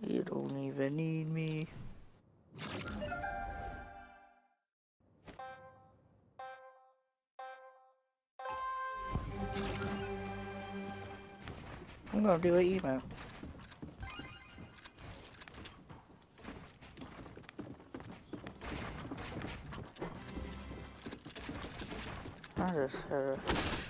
You don't even need me. I'm gonna do an email. I just